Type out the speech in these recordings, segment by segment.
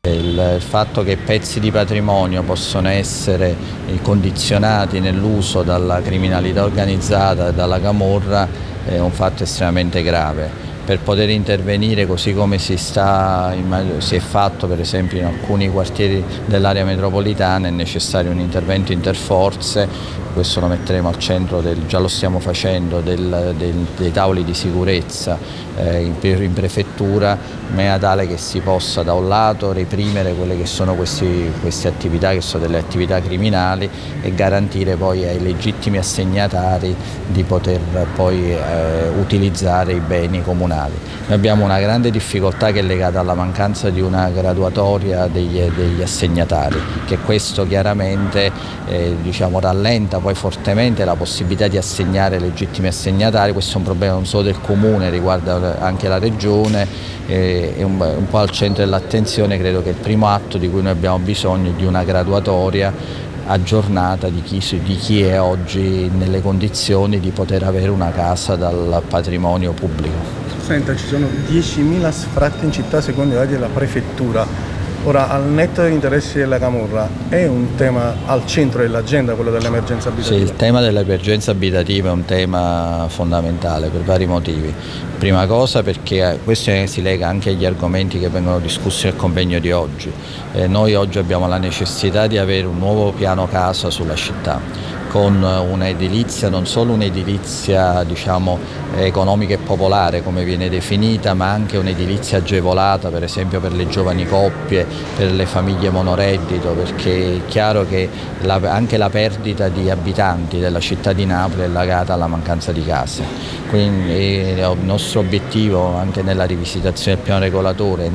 Il fatto che pezzi di patrimonio possono essere condizionati nell'uso dalla criminalità organizzata e dalla camorra è un fatto estremamente grave. Per poter intervenire così come si è fatto per esempio in alcuni quartieri dell'area metropolitana è necessario un intervento interforze, questo lo metteremo al centro, già lo stiamo facendo, dei tavoli di sicurezza in prefettura, in maniera tale che si possa da un lato reprimere quelle che sono queste attività che sono delle attività criminali e garantire poi ai legittimi assegnatari di poter poi utilizzare i beni comunali. Noi abbiamo una grande difficoltà che è legata alla mancanza di una graduatoria degli assegnatari, che questo chiaramente rallenta poi fortemente la possibilità di assegnare legittimi assegnatari. Questo è un problema non solo del Comune, riguarda anche la Regione, è un po' al centro dell'attenzione. Credo che il primo atto di cui noi abbiamo bisogno è di una graduatoria aggiornata di chi è oggi nelle condizioni di poter avere una casa dal patrimonio pubblico. Senta, ci sono 10.000 sfratti in città secondo i dati della prefettura. Ora, al netto degli interessi della camorra, è un tema al centro dell'agenda quello dell'emergenza abitativa? Sì, il tema dell'emergenza abitativa è un tema fondamentale per vari motivi. Prima cosa perché questo si lega anche agli argomenti che vengono discussi nel convegno di oggi. Noi oggi abbiamo la necessità di avere un nuovo piano casa sulla città, con un'edilizia, non solo un'edilizia economica e popolare come viene definita, ma anche un'edilizia agevolata, per esempio per le giovani coppie, per le famiglie monoreddito, perché è chiaro che anche la perdita di abitanti della città di Napoli è legata alla mancanza di case. Quindi il nostro obiettivo anche nella rivisitazione del piano regolatore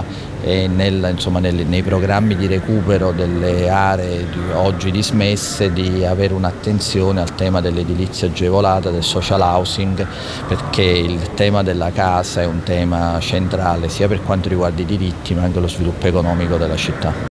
nei programmi di recupero delle aree oggi dismesse, di avere un'attenzione al tema dell'edilizia agevolata, del social housing, perché il tema della casa è un tema centrale sia per quanto riguarda i diritti ma anche lo sviluppo economico della città.